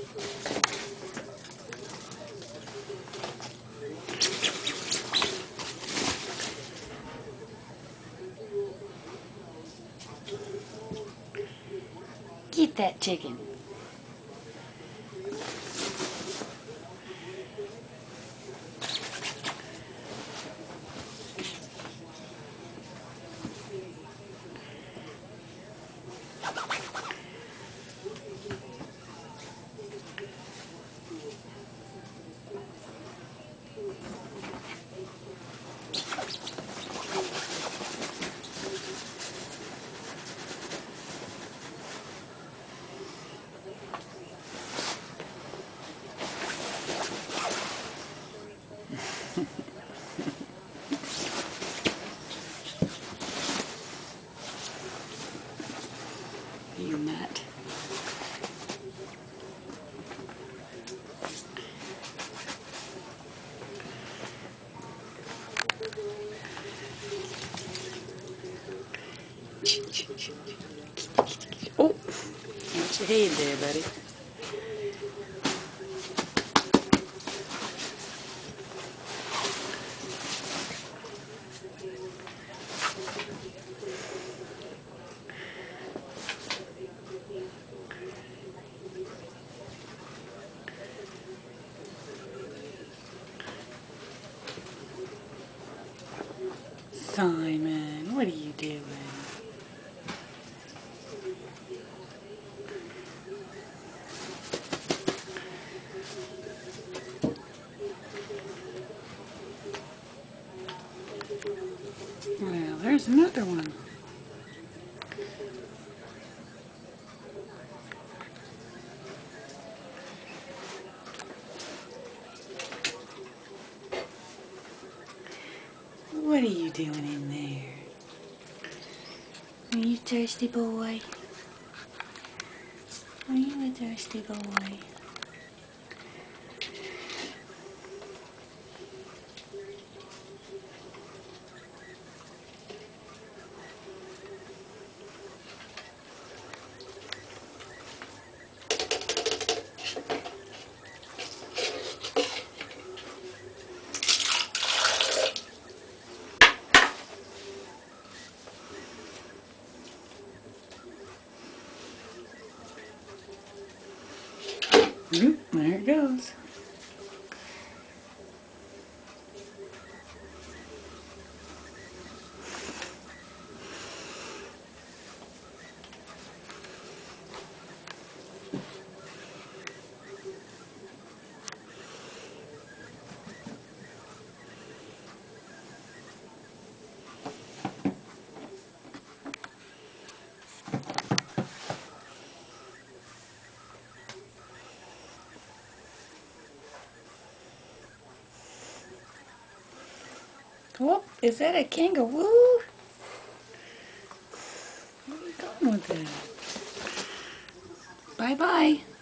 Get that chicken. You nut. Oh, watch your head there, buddy. Simon, what are you doing? Well, there's another one. What are you doing in there? Are you thirsty, boy? Are you a thirsty boy? There it goes. Oh, is that a kangaroo? Where are you going with that? Bye-bye.